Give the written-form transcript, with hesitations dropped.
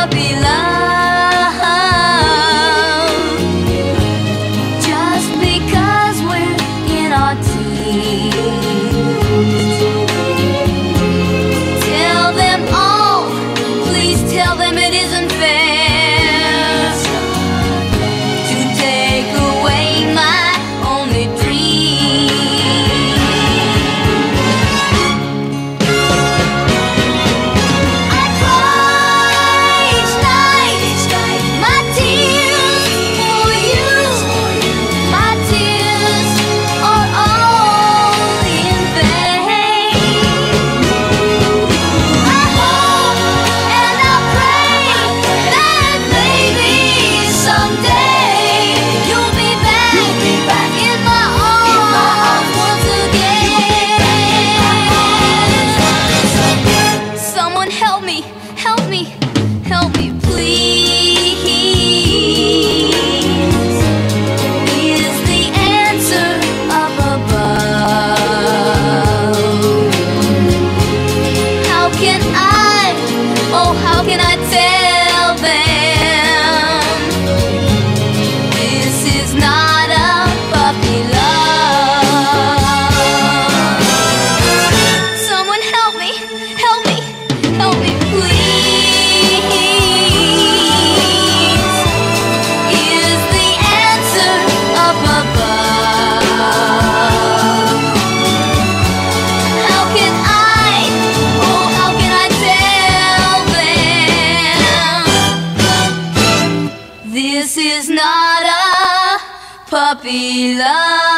puppy love. Just because we're in our teens. Tell them all, please tell them it isn't fair to take away my only dream. I cry each night, my tears for you. My tears are all in vain. I hope and I pray that maybe someday you'll be back in my arms once again. Someone help me, help me, help me, please. Is the answer up above? How can I, oh how can I tell them this is not a puppy love? Someone help me, help me, help me, please. Is the answer up above? How can I, oh how can I tell them this is not a puppy love?